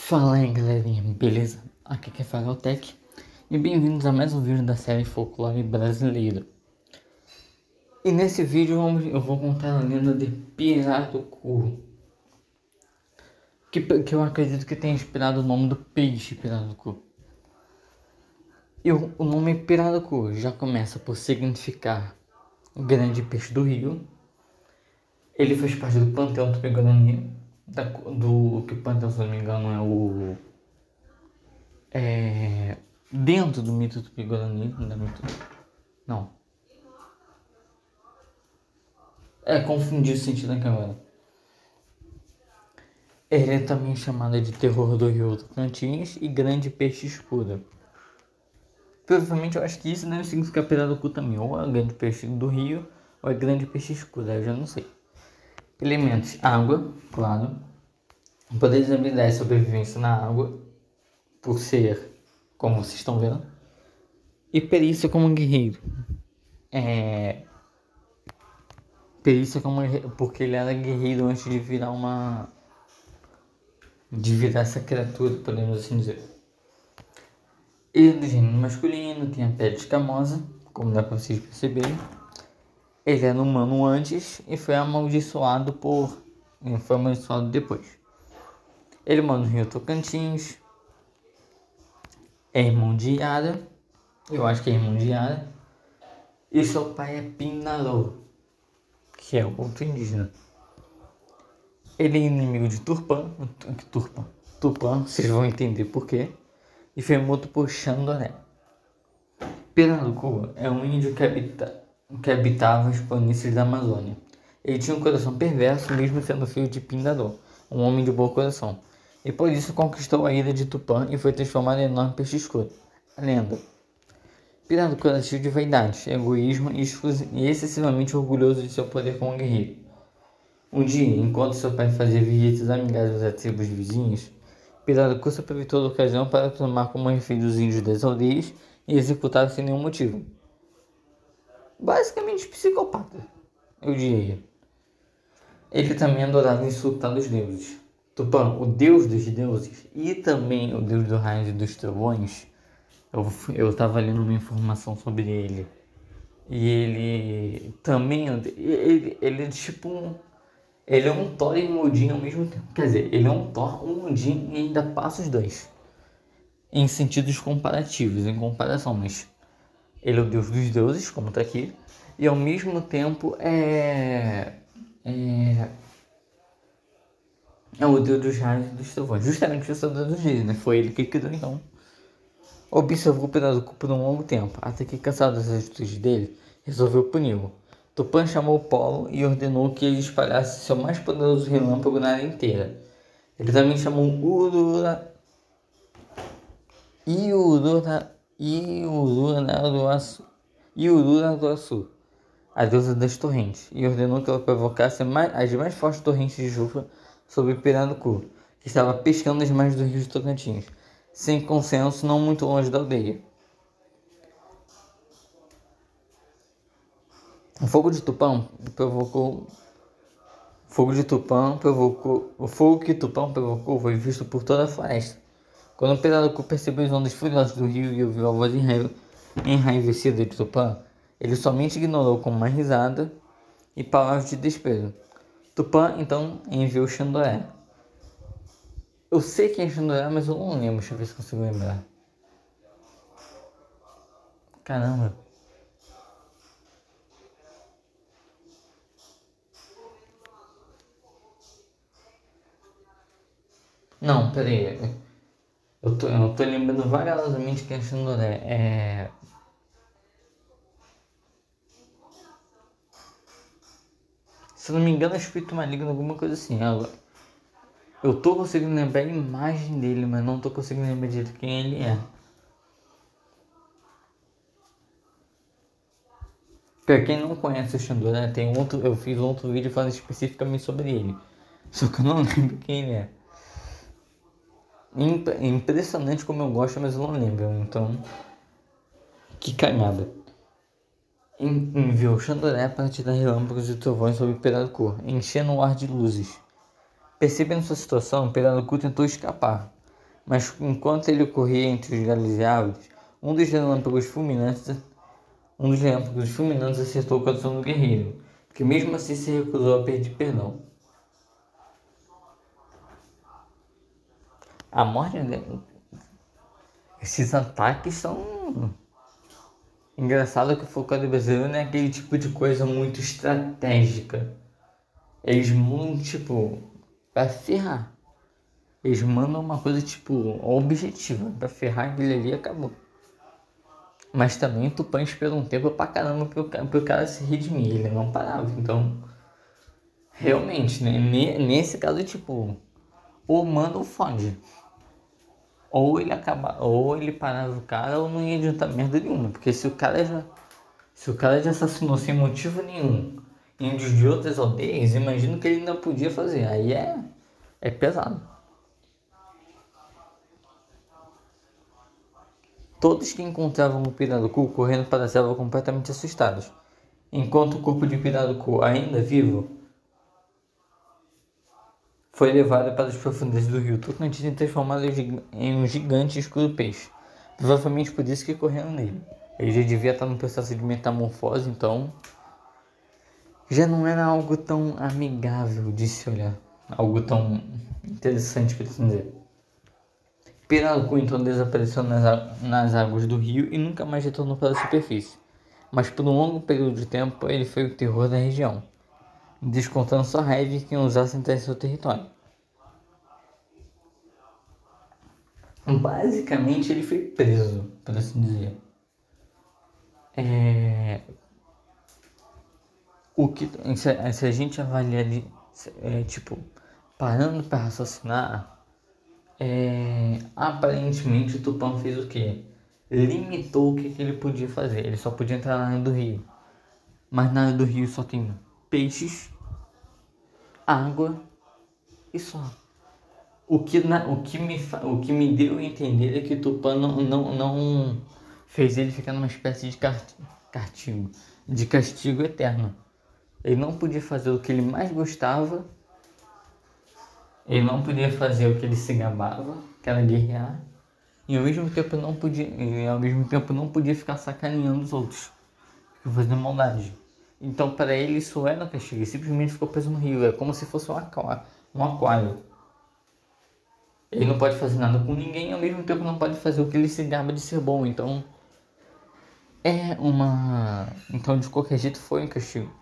Fala aí galerinha, beleza? Aqui quem fala é o Tech e bem-vindos a mais um vídeo da série Folclore Brasileiro. E nesse vídeo eu vou contar a lenda de Pirarucu, que eu acredito que tenha inspirado o nome do peixe Pirarucu. E o nome Pirarucu já começa por significar grande peixe do rio. Ele faz parte do panteão tupi-guarani, do que o panteão, se não me engano, dentro do mito tupi-guarani, não. Confundi o sentido aqui agora. Ele é também chamado de terror do rio Tocantins e grande peixe escuro. Provavelmente eu acho que isso deve significar pirarucu também, ou é grande peixe do rio, ou é grande peixe escuro, eu já não sei. Elementos: água, claro. Poderes e habilidades de sobrevivência na água, por ser, como vocês estão vendo. E perícia como guerreiro. Perícia como porque ele era guerreiro antes de virar essa criatura, podemos assim dizer. Ele é do gênero masculino, tem a pele escamosa, como dá pra vocês perceberem. Ele era humano antes e foi amaldiçoado depois. Ele mora no Rio Tocantins. É irmão de Yara. Eu acho que é irmão de Yara. E seu pai é Pindarô, que é outro indígena. Ele é inimigo de Tupã, vocês vão entender por quê. E foi morto por Xandoré. Pirarucu é um índio que habitava as planícies da Amazônia. Ele tinha um coração perverso, mesmo sendo filho de Pindarô, um homem de bom coração. E por isso conquistou a ilha de Tupã e foi transformado em enorme peixe escuro. A lenda: Pirarucu era cheio de vaidade, egoísmo e excessivamente orgulhoso de seu poder como guerreiro. Um dia, enquanto seu pai fazia visitas amigáveis a tribos vizinhas, Pirarucu se aproveitou da ocasião para tomar como refém dos índios das aldeias e executá-los sem nenhum motivo. Basicamente psicopata, eu diria. Ele também adorava insultar os deuses. Tupã, o deus dos deuses, e também o deus do raio e dos trovões. Eu tava lendo uma informação sobre ele. E ele também, ele é tipo ele é um Thor e um Odin ao mesmo tempo. Quer dizer, ele é um Thor, um Odin e ainda passa os dois. Em sentidos comparativos, em comparação, mas ele é o deus dos deuses, como tá aqui. E ao mesmo tempo é o deus dos raios e dos trovões. Justamente o deus dos dias, né? Foi ele que criou, então. Observou o Pirarucu por um longo tempo, até que, cansado das atitudes dele, resolveu puni-lo. Tupã chamou o Polo e ordenou que ele espalhasse seu mais poderoso relâmpago na área inteira. Ele também chamou Iururaçu, a deusa das torrentes, e ordenou que ela provocasse as mais fortes torrentes de chuva sobre Pirarucu, que estava pescando as margens do rio de Tocantins, sem consenso, não muito longe da aldeia. O fogo que Tupã provocou foi visto por toda a floresta. Quando o Pirarucu percebeu as ondas furiosas do rio e ouviu a voz enraivecida de Tupã, ele somente ignorou com uma risada e palavras de desprezo. Tupã então enviou Xandoré. Eu sei quem é Xandoré, mas eu não lembro. Deixa eu ver se consigo lembrar. Caramba. Não, peraí. Eu tô lembrando vagarosamente que é Xandoré. Se não me engano, é espírito maligno, alguma coisa assim. Eu tô conseguindo lembrar a imagem dele, mas não tô conseguindo lembrar de quem ele é. Pra quem não conhece o Xandoré, eu fiz outro vídeo falando especificamente sobre ele. Só que eu não lembro quem ele é. Impressionante como eu gosto, mas eu não lembro. Então, que cagada. Enviou Xandoré para tirar relâmpagos e trovões sobre Pirarucu, enchendo o ar de luzes. Percebendo sua situação, Pirarucu tentou escapar, Mas enquanto ele corria entre os galhos e árvores, um dos relâmpagos fulminantes acertou o coração do guerreiro, que mesmo assim se recusou a pedir perdão. A morte dele... Esses ataques são... Engraçado que o folclore brasileiro não é aquele tipo de coisa muito estratégica. Eles mandam, tipo, pra ferrar. Eles mandam uma coisa, tipo, objetiva. Pra ferrar aquele ali e acabou. Mas também o Tupã esperou um tempo pra caramba pro cara se redimir. Ele não parava. Então, realmente, né? Nesse caso, tipo, ou manda ou fode. Ou ele parava o cara ou não ia adiantar merda nenhuma. Porque se o cara já assassinou sem motivo nenhum índios de outras aldeias, imagino que ele ainda podia fazer. Aí é pesado. Todos que encontravam o Pirarucu correndo para a selva completamente assustados. Enquanto o corpo de Pirarucu, ainda vivo, foi levado para as profundezas do rio Tocantins e transformado em um gigante escuro peixe. Provavelmente por isso que correram nele. Ele já devia estar no processo de metamorfose, então já não era algo tão amigável de se olhar. Algo tão interessante, por assim dizer. Pirarucu então desapareceu nas águas do rio e nunca mais retornou para a superfície. Mas por um longo período de tempo ele foi o terror da região, descontando sua raiva em quem ousasse entrar em seu território. Basicamente ele foi preso, por assim dizer. Se a gente avaliar tipo, parando para raciocinar, aparentemente o Tupã fez o quê? Limitou o que ele podia fazer. Ele só podia entrar na área do rio. Mas na área do rio só tem peixes, água e só. O que me deu a entender é que o Tupã não fez ele ficar numa espécie de castigo eterno. Ele não podia fazer o que ele mais gostava, ele não podia fazer o que ele se gabava, que era guerrear, e ao mesmo tempo não podia ficar sacaneando os outros, fazendo maldade. Então para ele isso era castigo, ele simplesmente ficou preso no rio, é como se fosse um aquário. Ele não pode fazer nada com ninguém, ao mesmo tempo não pode fazer o que ele se gaba de ser bom, então então de qualquer jeito foi um castigo.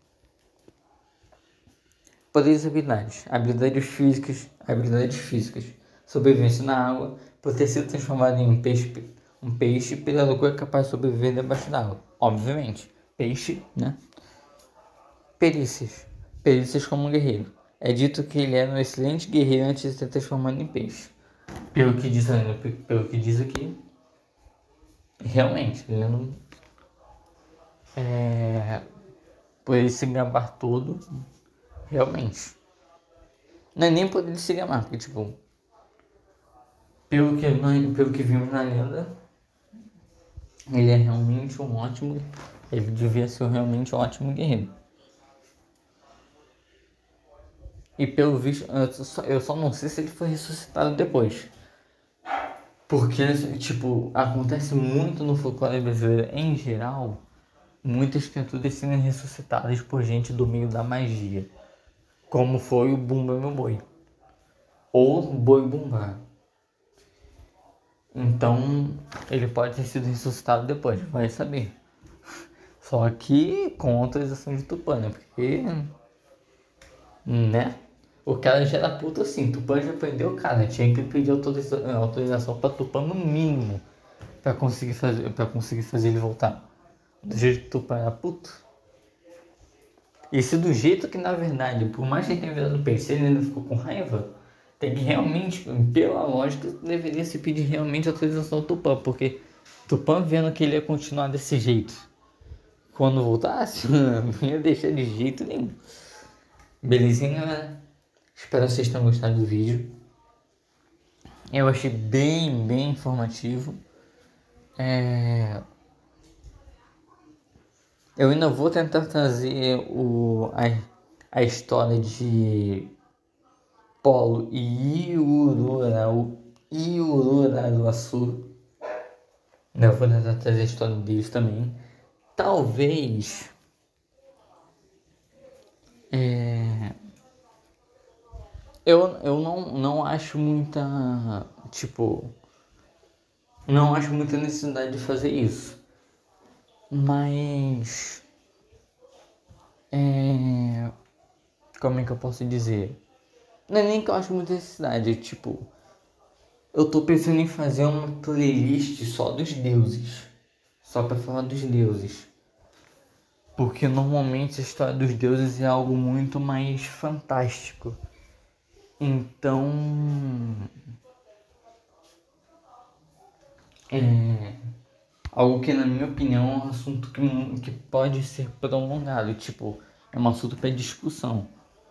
Poderes e habilidades. Habilidades físicas. Sobrevivência na água. Por ter sido transformado em um peixe, Pirarucu é capaz de sobreviver debaixo d'água. Obviamente. Peixe, né? Perícias. Perícias como um guerreiro. É dito que ele era um excelente guerreiro antes de ser transformado em peixe. Pelo que diz aqui, realmente, ele não... por ele se gabar todo, realmente. Não é nem por ele se gabar, porque tipo, pelo que vimos na lenda, ele é realmente um ótimo... Ele devia ser realmente um ótimo guerreiro. E pelo visto, eu só não sei se ele foi ressuscitado depois. Porque, tipo, acontece muito no folclore brasileiro em geral, muitas criaturas sendo ressuscitadas por gente do meio da magia. Como foi o Bumba Meu Boi. Ou Boi Bumbá. Então, ele pode ter sido ressuscitado depois, vai saber. Só que com autorização de Tupã, né? Porque, né? O cara já era puto assim, Tupã já prendeu o cara, tinha que pedir autorização pra Tupã no mínimo pra conseguir fazer ele voltar. Do jeito que Tupã era puto. E se do jeito que na verdade, por mais que ele tenha virado peixe, ele ainda ficou com raiva, tem que realmente, pela lógica, deveria se pedir realmente autorização ao Tupã, porque Tupã vendo que ele ia continuar desse jeito, quando voltasse, não ia deixar de jeito nenhum. Belezinha, galera? Espero que vocês tenham gostado do vídeo. Eu achei bem informativo. Eu ainda vou tentar trazer a história de Polo e Iurorau posso. Eu vou tentar trazer a história deles também. Talvez. Eu não acho muita. Tipo. Não acho muita necessidade de fazer isso. Mas. Como é que eu posso dizer? Não é nem que eu acho muita necessidade, é tipo. Eu tô pensando em fazer uma playlist só dos deuses. Só pra falar dos deuses. Porque normalmente a história dos deuses é algo muito mais fantástico. Então. Algo que, na minha opinião, é um assunto que pode ser prolongado. Tipo, é um assunto para discussão.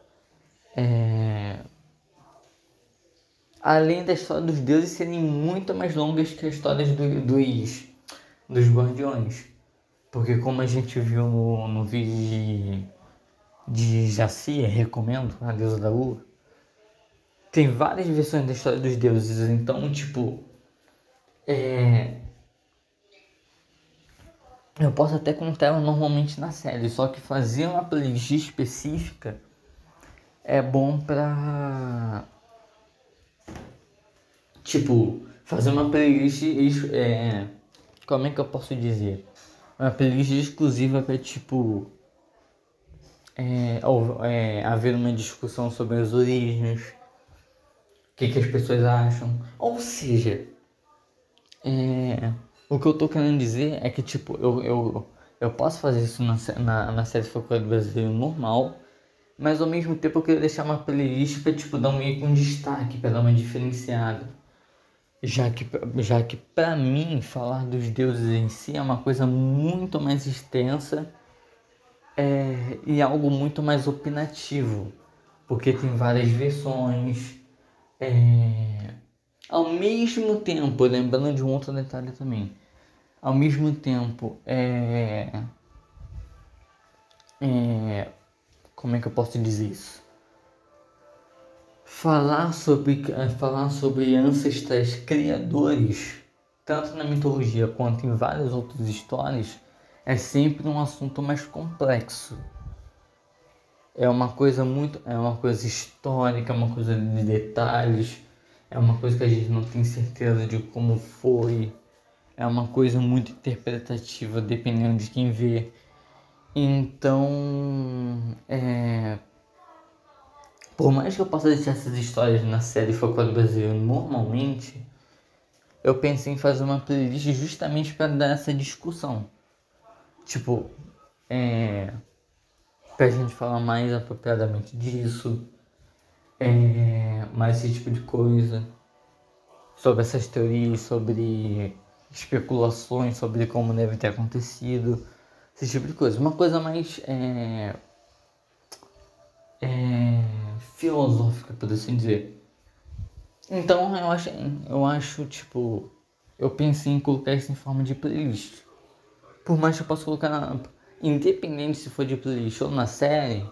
Além da história dos deuses serem muito mais longas que as histórias dos guardiões. Porque como a gente viu no vídeo de Jacia, recomendo, a deusa da lua, tem várias versões da história dos deuses. Então, tipo, eu posso até contar ela normalmente na série, só que fazer uma playlist específica é bom pra, tipo, fazer uma playlist, como é que eu posso dizer? Uma playlist exclusiva pra, tipo, haver uma discussão sobre as origens, o que as pessoas acham. Ou seja, o que eu tô querendo dizer é que, tipo, eu posso fazer isso na série folclore brasileiro normal, mas ao mesmo tempo eu queria deixar uma playlist pra, tipo, dar meio que um destaque, pra dar uma diferenciada. Já que pra mim, falar dos deuses em si é uma coisa muito mais extensa e algo muito mais opinativo. Porque tem várias versões. Ao mesmo tempo, lembrando de um outro detalhe também. Ao mesmo tempo, como é que eu posso dizer isso? Falar sobre ancestrais criadores, tanto na mitologia quanto em várias outras histórias, é sempre um assunto mais complexo. É uma coisa histórica, é uma coisa de detalhes, é uma coisa que a gente não tem certeza de como foi, é uma coisa muito interpretativa dependendo de quem vê. Então, por mais que eu possa deixar essas histórias na série Folclore Brasileiro normalmente, eu pensei em fazer uma playlist justamente para dar essa discussão. Tipo, pra gente falar mais apropriadamente disso, mais esse tipo de coisa, sobre essas teorias, sobre especulações, sobre como deve ter acontecido, esse tipo de coisa. Uma coisa mais filosófica, por assim dizer. Então eu acho, tipo, eu pensei em colocar isso em forma de playlist. Por mais que eu possa colocar independente se for de playlist ou na série,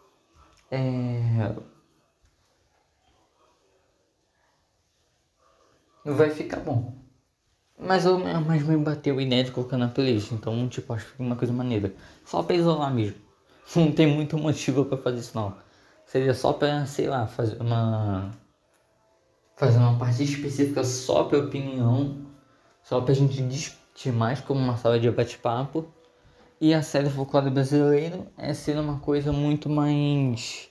vai ficar bom. Mas me bateu a ideia de colocar na playlist, então tipo, acho que fica uma coisa maneira. Só pra isolar mesmo. Não tem muito motivo pra fazer isso não. Seria só pra, sei lá, fazer uma parte específica só pra opinião, só pra gente discutir mais como uma sala de bate-papo. E a série Folclore Brasileiro é ser uma coisa muito mais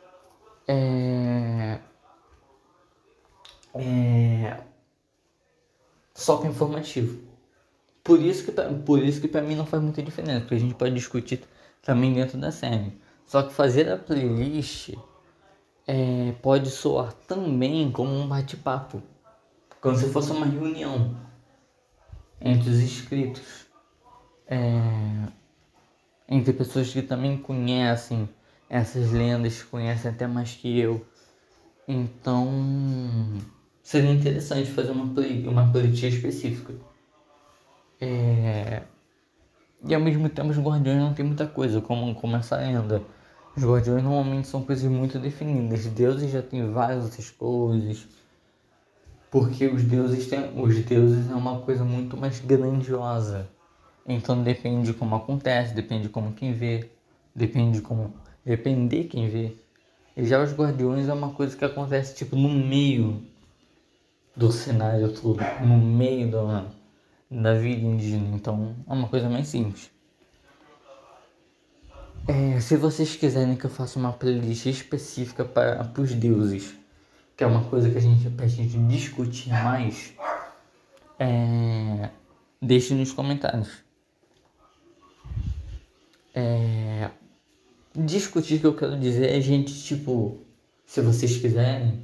só para informativo. Por isso que para mim não faz muita diferença, porque a gente pode discutir também dentro da série. Só que fazer a playlist pode soar também como um bate-papo, como se fosse uma reunião entre os inscritos, entre pessoas que também conhecem essas lendas, conhecem até mais que eu. Então seria interessante fazer uma playlist específica. E ao mesmo tempo os guardiões não tem muita coisa, como essa lenda. Os guardiões normalmente são coisas muito definidas. Deuses já tem várias outras coisas. Porque os deuses é uma coisa muito mais grandiosa. Então depende de como acontece, depende de como quem vê, depende de como depender quem vê. E já os guardiões é uma coisa que acontece tipo no meio do cenário todo, no meio da vida indígena. Então é uma coisa mais simples. Se vocês quiserem que eu faça uma playlist específica para os deuses, que é uma coisa que pra gente discutir mais, deixe nos comentários. Discutir que eu quero dizer é gente, tipo, se vocês quiserem,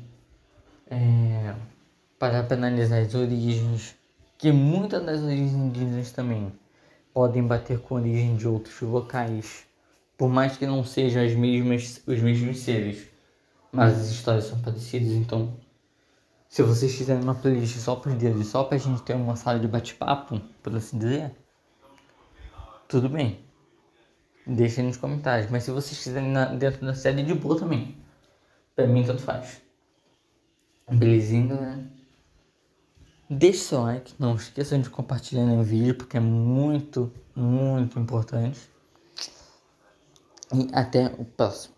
parar para analisar as origens, que muitas das origens indígenas também podem bater com a origem de outros locais, por mais que não sejam os mesmos seres, mas as histórias são parecidas. Então, se vocês fizerem uma playlist só para os deuses, só pra gente ter uma sala de bate-papo, por assim dizer, tudo bem. Deixem nos comentários. Mas se vocês quiserem dentro da série, de boa também. Pra mim, tanto faz. Belezinha, galera? Deixe seu like. Não esqueçam de compartilhar no vídeo, porque é muito, muito importante. E até o próximo.